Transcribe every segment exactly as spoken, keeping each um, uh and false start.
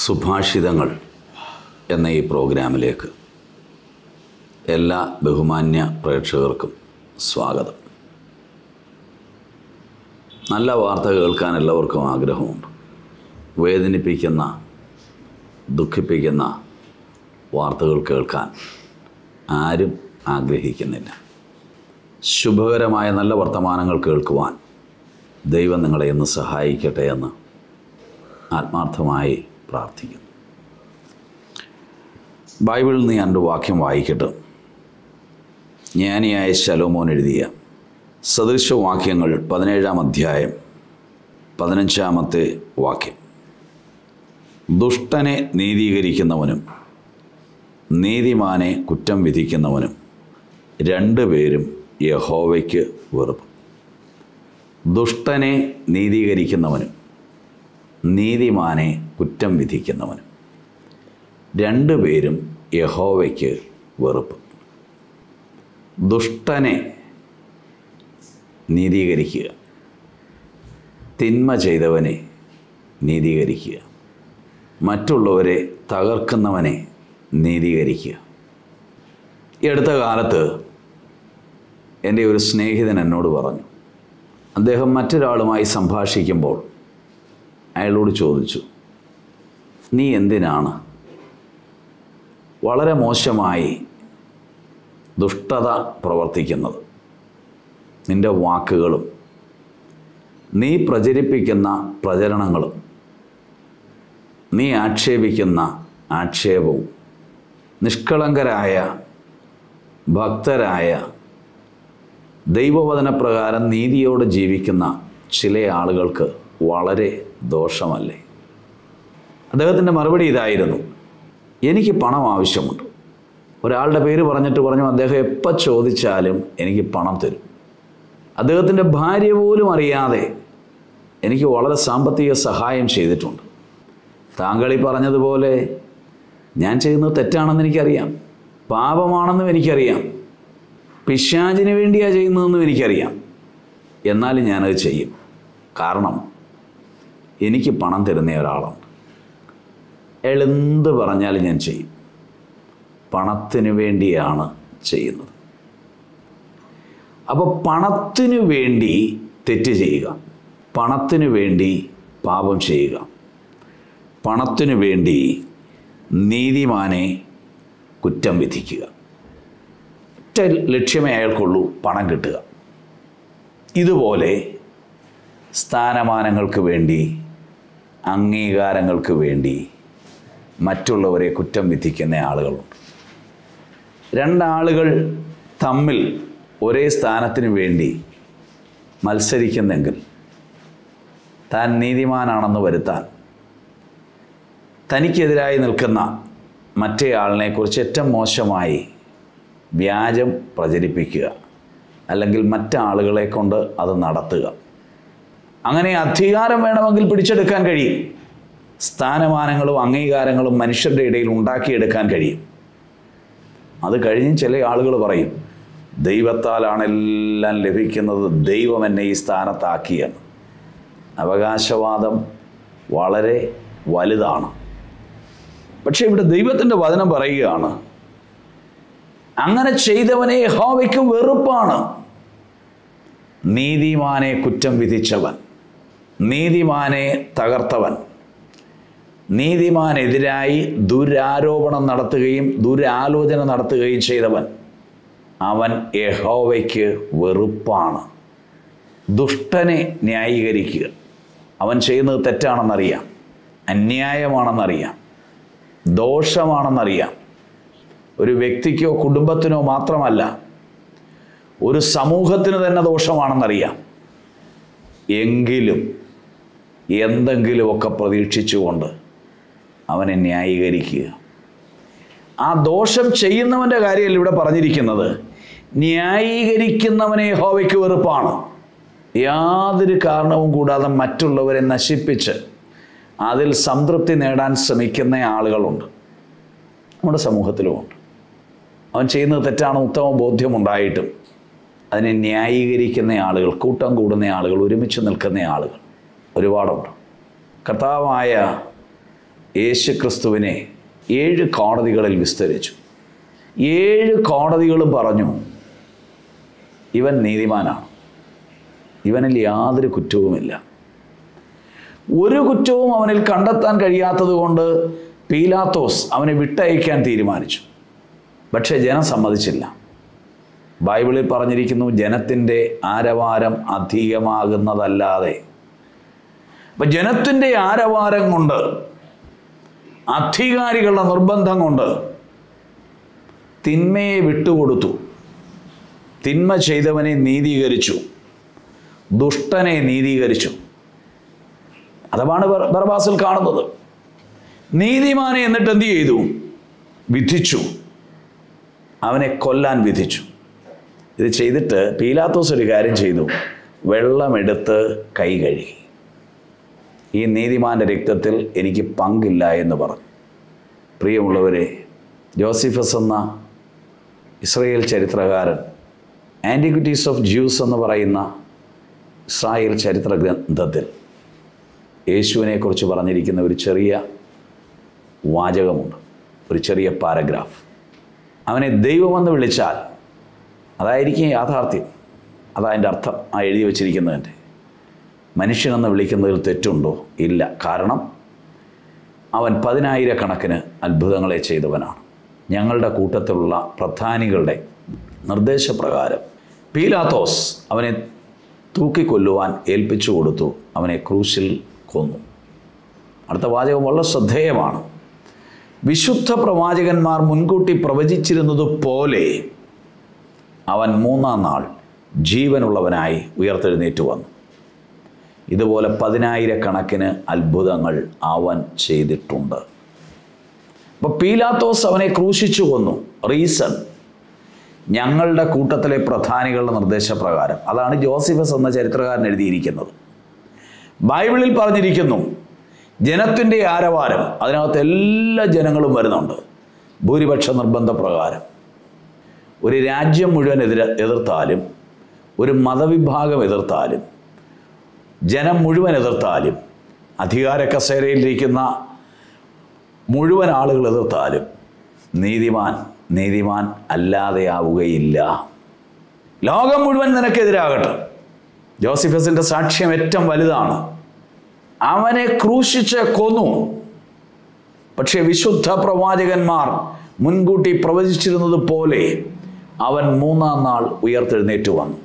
സുഭാഷിതങ്ങൾ എന്ന ഈ പ്രോഗ്രാമിലേക്ക് എല്ലാ ബഹുമാന്യ പ്രേക്ഷകർക്കും സ്വാഗതം. നല്ല വാർത്ത കേൾക്കാൻ എല്ലാവർക്കും ആഗ്രഹമുണ്ട്. വേദനിപ്പിക്കുന്ന, ദുഃഖിപ്പിക്കുന്ന വാർത്തകൾ കേൾക്കാൻ ആരും ആഗ്രഹിക്കുന്നില്ല. ശുഭകരമായ നല്ല വർത്തമാനങ്ങൾ കേൾക്കുവാൻ ദൈവം നിങ്ങളെ ഇന്ന് സഹായിക്കട്ടെ എന്ന് ആത്മാർത്ഥമായി പ്രാർത്ഥിക്കുന്നു. ബൈബിളിൽ നിന്ന് ഞാനൊരു വാക്യം വായിക്കട്ടെ. ജ്ഞാനിയായ ശലോമോൻ എഴുതിയ സദൃശവാക്യങ്ങൾ പതിനേഴാം അധ്യായം പതിനഞ്ചാമത്തെ വാക്യം. ദുഷ്ടനെ നീതീകരിക്കുന്നവനും നീതിമാനെ കുറ്റം വിധിക്കുന്നവനും രണ്ടുപേരും യഹോവയ്ക്ക് വെറുപ്പ്. ദുഷ്ടനെ നീതീകരിക്കുന്നവനും നീതിമാനെ കുറ്റം വിധിക്കുന്നവനും രണ്ടുപേരും യഹോവയ്ക്ക് വെറുപ്പ്. ദുഷ്ടനെ നീതീകരിക്കുക, തിന്മ ചെയ്തവനെ നീതീകരിക്കുക, മറ്റുള്ളവരെ തകർക്കുന്നവനെ നീതീകരിക്കുക. ഈ അടുത്ത കാലത്ത് എൻ്റെ ഒരു സ്നേഹിതൻ എന്നോട് പറഞ്ഞു, അദ്ദേഹം മറ്റൊരാളുമായി സംഭാഷിക്കുമ്പോൾ അയാളോട് ചോദിച്ചു, നീ എന്തിനാണ് വളരെ മോശമായി ദുഷ്ടത പ്രവർത്തിക്കുന്നത്? നിൻ്റെ വാക്കുകളും നീ പ്രചരിപ്പിക്കുന്ന പ്രചരണങ്ങളും നീ ആക്ഷേപിക്കുന്ന ആക്ഷേപവും നിഷ്കളങ്കരായ ഭക്തരായ ദൈവവചനപ്രകാരം നീതിയോടെ ജീവിക്കുന്ന ചില ആളുകൾക്ക് വളരെ ദോഷമല്ലേ? അദ്ദേഹത്തിൻ്റെ മറുപടി ഇതായിരുന്നു, എനിക്ക് പണം ആവശ്യമുണ്ട്. ഒരാളുടെ പേര് പറഞ്ഞിട്ട് പറഞ്ഞു, അദ്ദേഹം എപ്പോൾ ചോദിച്ചാലും എനിക്ക് പണം തരും. അദ്ദേഹത്തിൻ്റെ ഭാര്യ പോലും അറിയാതെ എനിക്ക് വളരെ സാമ്പത്തിക സഹായം ചെയ്തിട്ടുണ്ട്. താങ്കൾ ഈ പറഞ്ഞതുപോലെ ഞാൻ ചെയ്യുന്നത് തെറ്റാണെന്ന് എനിക്കറിയാം, പാപമാണെന്നും എനിക്കറിയാം, പിശാചിന് വേണ്ടിയാണ് ചെയ്യുന്നതെന്നും എനിക്കറിയാം. എന്നാലും ഞാനത് ചെയ്യും. കാരണം എനിക്ക് പണം തരുന്ന ഒരാളുണ്ട്. അയാൾ എന്ത് പറഞ്ഞാലും ഞാൻ ചെയ്യും. പണത്തിന് വേണ്ടിയാണ് ചെയ്യുന്നത്. അപ്പോൾ പണത്തിനു വേണ്ടി തെറ്റ് ചെയ്യുക, പണത്തിനു വേണ്ടി പാപം ചെയ്യുക, പണത്തിനു വേണ്ടി നീതിമാനെ കുറ്റം വിധിക്കുക. ഒറ്റ ലക്ഷ്യമേ അയാൾക്കുള്ളൂ, പണം കിട്ടുക. ഇതുപോലെ സ്ഥാനമാനങ്ങൾക്ക് വേണ്ടി, അംഗീകാരങ്ങൾക്ക് വേണ്ടി മറ്റുള്ളവരെ കുറ്റം വിധിക്കുന്ന ആളുകളുണ്ട്. രണ്ടാളുകൾ തമ്മിൽ ഒരേ സ്ഥാനത്തിന് വേണ്ടി മത്സരിക്കുന്നെങ്കിൽ താൻ നീതിമാനാണെന്ന് വരുത്താൻ തനിക്കെതിരായി നിൽക്കുന്ന മറ്റേ ആളിനെക്കുറിച്ച് ഏറ്റവും മോശമായി വ്യാജം പ്രചരിപ്പിക്കുക, അല്ലെങ്കിൽ മറ്റാളുകളെ കൊണ്ട് അത് നടത്തുക. അങ്ങനെ അധികാരം വേണമെങ്കിൽ പിടിച്ചെടുക്കാൻ കഴിയും. സ്ഥാനമാനങ്ങളും അംഗീകാരങ്ങളും മനുഷ്യരുടെ ഇടയിൽ ഉണ്ടാക്കിയെടുക്കാൻ കഴിയും. അത് കഴിഞ്ഞ് ചില ആളുകൾ പറയും, ദൈവത്താലാണ് എല്ലാം ലഭിക്കുന്നത്, ദൈവം എന്നെ ഈ സ്ഥാനത്താക്കിയെന്ന്. അവകാശവാദം വളരെ വലുതാണ്. പക്ഷേ ഇവിടെ ദൈവത്തിൻ്റെ വചനം പറയുകയാണ്, അങ്ങനെ ചെയ്തവനെ യഹോവയ്ക്ക് വെറുപ്പാണ്. നീതിമാനെ കുറ്റം വിധിച്ചവൻ, നീതിമാനെ തകർത്തവൻ, നീതിമാനെതിരായി ദുരാരോപണം നടത്തുകയും ദുരാലോചന നടത്തുകയും ചെയ്തവൻ, അവൻ യഹോവയ്ക്ക് വെറുപ്പാണ്. ദുഷ്ടനെ ന്യായീകരിക്കുക, അവൻ ചെയ്യുന്നത് തെറ്റാണെന്നറിയാം, അന്യായമാണെന്നറിയാം, ദോഷമാണെന്നറിയാം. ഒരു വ്യക്തിക്കോ കുടുംബത്തിനോ മാത്രമല്ല, ഒരു സമൂഹത്തിന് തന്നെ ദോഷമാണെന്നറിയാം. എങ്കിലും എന്തെങ്കിലുമൊക്കെ പ്രതീക്ഷിച്ചുകൊണ്ട് അവനെ ന്യായീകരിക്കുക. ആ ദോഷം ചെയ്യുന്നവൻ്റെ കാര്യമല്ല ഇവിടെ പറഞ്ഞിരിക്കുന്നത്, ന്യായീകരിക്കുന്നവനെ യഹോവയ്ക്ക് വെറുപ്പാണ്. യാതൊരു കാരണവും കൂടാതെ മറ്റുള്ളവരെ നശിപ്പിച്ച് അതിൽ സംതൃപ്തി നേടാൻ ശ്രമിക്കുന്ന ആളുകളുണ്ട്, നമ്മുടെ സമൂഹത്തിലുമുണ്ട്. അവൻ ചെയ്യുന്നത് തെറ്റാണ് ഉത്തമ ബോധ്യമുണ്ടായിട്ടും അതിനെ ന്യായീകരിക്കുന്ന ആളുകൾ, കൂട്ടം കൂടുന്ന ആളുകൾ, ഒരുമിച്ച് നിൽക്കുന്ന ആളുകൾ ഒരുപാടുണ്ട്. കർത്താവായ യേശുക്രിസ്തുവിനെ ഏഴ് കോടതികളിൽ വിസ്തരിച്ചു. ഏഴ് കോടതികളും പറഞ്ഞു, ഇവൻ നീതിമാനാണ്, ഇവനിൽ യാതൊരു കുറ്റവുമില്ല. ഒരു കുറ്റവും അവനിൽ കണ്ടെത്താൻ കഴിയാത്തത് കൊണ്ട് പീലാത്തോസ് അവനെ വിട്ടയക്കാൻ തീരുമാനിച്ചു. പക്ഷേ ജനം സമ്മതിച്ചില്ല. ബൈബിളിൽ പറഞ്ഞിരിക്കുന്നു, ജനത്തിൻ്റെ ആരവാരം അധികമാകുന്നതല്ലാതെ. അപ്പം ജനത്തിൻ്റെ ആരവാരം കൊണ്ട്, അധികാരികളുടെ നിർബന്ധം കൊണ്ട് തിന്മയെ വിട്ടുകൊടുത്തു. തിന്മ ചെയ്തവനെ നീതീകരിച്ചു, ദുഷ്ടനെ നീതീകരിച്ചു. അതാണ് ബർബാസിൽ കാണുന്നത്. നീതിമാനെ എന്നിട്ട് എന്ത് ചെയ്തു? വിധിച്ചു, അവനെ കൊല്ലാൻ വിധിച്ചു. ഇത് ചെയ്തിട്ട് പീലാത്തോസ് ഒരു കാര്യം ചെയ്തു, വെള്ളമെടുത്ത് കൈ കഴുകി. ഈ നീതിമാൻ്റെ രക്തത്തിൽ എനിക്ക് പങ്കില്ല എന്ന് പറഞ്ഞു. പ്രിയമുള്ളവരെ, ജോസിഫസ് എന്ന ഇസ്രായേൽ ചരിത്രകാരൻ ആൻറ്റിക്വിറ്റീസ് ഓഫ് ജ്യൂസ് എന്ന് പറയുന്ന ഇസ്രായേൽ ചരിത്ര ഗ്രന്ഥത്തിൽ യേശുവിനെക്കുറിച്ച് പറഞ്ഞിരിക്കുന്ന ഒരു ചെറിയ വാചകമുണ്ട്, ഒരു ചെറിയ പാരഗ്രാഫ്. അവനെ ദൈവമെന്ന് വിളിച്ചാൽ അതായിരിക്കും യാഥാർത്ഥ്യം. അതതിൻ്റെ അർത്ഥം ആ എഴുതി വച്ചിരിക്കുന്നതിൻ്റെ. മനുഷ്യനെന്ന് വിളിക്കുന്നതിൽ തെറ്റുണ്ടോ? ഇല്ല. കാരണം അവൻ പതിനായിരക്കണക്കിന് അത്ഭുതങ്ങളെ ചെയ്തവനാണ്. ഞങ്ങളുടെ കൂട്ടത്തിലുള്ള പ്രധാനികളുടെ നിർദ്ദേശപ്രകാരം പീലാത്തോസ് അവനെ തൂക്കിക്കൊല്ലുവാൻ ഏൽപ്പിച്ചു കൊടുത്തു. അവനെ ക്രൂശിൽ കൊന്നു. അടുത്ത വാചകം വളരെ ശ്രദ്ധേയമാണ്. വിശുദ്ധ പ്രവാചകന്മാർ മുൻകൂട്ടി പ്രവചിച്ചിരുന്നത് പോലെ അവൻ മൂന്നാം നാൾ ജീവനുള്ളവനായി ഉയർത്തെഴുന്നേറ്റ് വന്നു. ഇതുപോലെ പതിനായിരക്കണക്കിന് അത്ഭുതങ്ങൾ അവൻ ചെയ്തിട്ടുണ്ട്. അപ്പോൾ പീലാത്തോസ് അവനെ ക്രൂശിച്ചു കൊന്നു. റീസൺ, ഞങ്ങളുടെ കൂട്ടത്തിലെ പ്രധാനികളുടെ നിർദ്ദേശപ്രകാരം. അതാണ് ജോസിഫസ് എന്ന ചരിത്രകാരൻ എഴുതിയിരിക്കുന്നത്. ബൈബിളിൽ പറഞ്ഞിരിക്കുന്നു, ജനത്തിൻ്റെ ആരവാരം, അതിനകത്ത് എല്ലാ ജനങ്ങളും വരുന്നുണ്ട്. ഭൂരിപക്ഷ നിർബന്ധപ്രകാരം ഒരു രാജ്യം മുഴുവൻ എതിര എതിർത്താലും, ഒരു മതവിഭാഗം എതിർത്താലും, ജനം മുഴുവൻ എതിർത്താലും, അധികാര കസേരയിലിരിക്കുന്ന മുഴുവൻ ആളുകൾ എതിർത്താലും നീതിമാൻ നീതിമാൻ അല്ലാതെയാവുകയില്ല. ലോകം മുഴുവൻ നിനക്കെതിരാകട്ടെ. ജോസിഫസിൻ്റെ സാക്ഷ്യം ഏറ്റവും വലുതാണ്. അവനെ ക്രൂശിച്ച് കൊന്നു. പക്ഷേ വിശുദ്ധ പ്രവാചകന്മാർ മുൻകൂട്ടി പ്രവചിച്ചിരുന്നത് പോലെ അവൻ മൂന്നാം നാൾ ഉയർത്തെഴുന്നേറ്റ് വന്നു.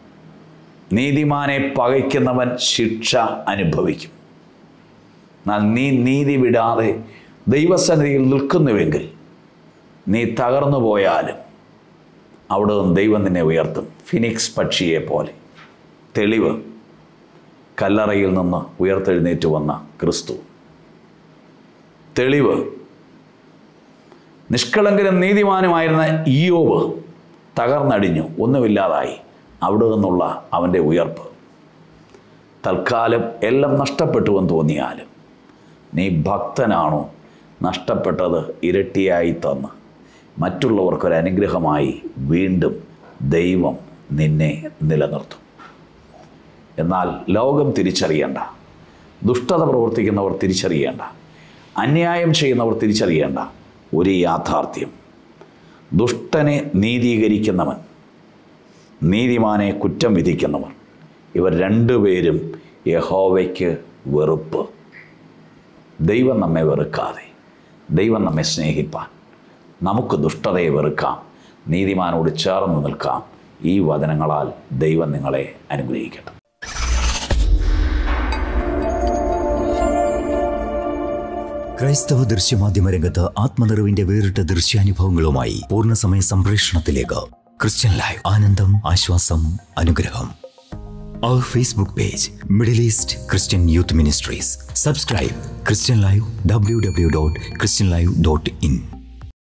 നീതിമാനെ പകയ്ക്കുന്നവൻ ശിക്ഷ അനുഭവിക്കും. എന്നാൽ നീ നീതി വിടാതെ ദൈവസന്നിധിയിൽ നിൽക്കുന്നുവെങ്കിൽ നീ തകർന്നു പോയാലും അവിടെ നിന്ന് ദൈവം നിന്നെ ഉയർത്തും. ഫിനിക്സ് പക്ഷിയെ പോലെ. തെളിവ്, കല്ലറയിൽ നിന്ന് ഉയർത്തെഴുന്നേറ്റ് വന്ന ക്രിസ്തു. തെളിവ്, നിഷ്കളങ്കനും നീതിമാനുമായിരുന്ന ഇയ്യോബ് തകർന്നടിഞ്ഞു, ഒന്നുമില്ലാതായി. അവിടെ നിന്നുള്ള അവൻ്റെ ഉയർപ്പ്. തൽക്കാലം എല്ലാം നഷ്ടപ്പെട്ടുവെന്ന് തോന്നിയാലും നീ ഭക്തനാണോ? നഷ്ടപ്പെട്ടത് ഇരട്ടിയായി തന്ന് മറ്റുള്ളവർക്കൊരനുഗ്രഹമായി വീണ്ടും ദൈവം നിന്നെ നിലനിർത്തും. എന്നാൽ ലോകം തിരിച്ചറിയേണ്ട, ദുഷ്ടത പ്രവർത്തിക്കുന്നവർ തിരിച്ചറിയേണ്ട, അന്യായം ചെയ്യുന്നവർ തിരിച്ചറിയേണ്ട ഒരു യാഥാർത്ഥ്യം, ദുഷ്ടനെ നീതീകരിക്കുന്നവൻ, നീതിമാനെ കുറ്റം വിധിക്കുന്നവർ, ഇവർ രണ്ടുപേരും യഹോവയ്ക്ക് വെറുപ്പ്. ദൈവം നമ്മെ വെറുക്കാതെ, ദൈവം നമ്മെ സ്നേഹിപ്പാൻ നമുക്ക് ദുഷ്ടതയെ വെറുക്കാം, നീതിമാനോട് ചേർന്ന് നിൽക്കാം. ഈ വചനങ്ങളാൽ ദൈവം നിങ്ങളെ അനുഗ്രഹിക്കട്ടെ. ക്രൈസ്തവ ദൃശ്യമാധ്യമ രംഗത്ത് ആത്മനിറവിന്റെ വേറിട്ട ദൃശ്യാനുഭവങ്ങളുമായി പൂർണ്ണസമയ സംപ്രേഷണത്തിലേക്ക് ക്രിസ്ത്യൻ ലൈവ്. ആനന്ദം, ആശ്വാസം, അനുഗ്രഹം. Our Facebook page, Middle East Christian Youth Ministries. Subscribe ChristianLIVE, w w w dot christian live dot in.